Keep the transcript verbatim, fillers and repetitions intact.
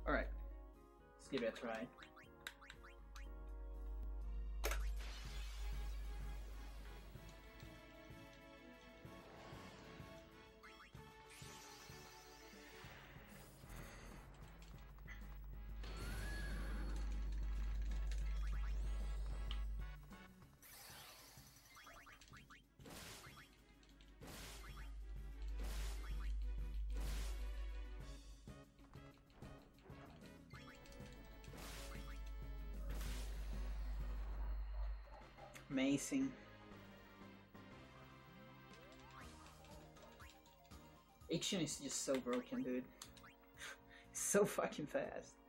Alright, let's give it a try. Amazing. Action is just so broken, dude. So fucking fast.